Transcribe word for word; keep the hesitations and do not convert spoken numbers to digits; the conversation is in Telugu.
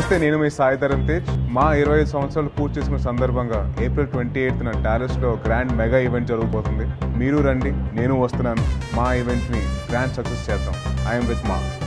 నమస్తే, నేను మీ సాయి తరుణ్ తేజ్. మా ఇరవై ఐదు సంవత్సరాలు పూర్తి చేసుకున్న సందర్భంగా ఏప్రిల్ ట్వంటీ ఎయిత్న డాలస్లో గ్రాండ్ మెగా ఈవెంట్ జరగబోతుంది. మీరు రండి, నేను వస్తున్నాను. మా ఈవెంట్ని గ్రాండ్ సక్సెస్ చేద్దాం. ఐఎమ్ విత్ మా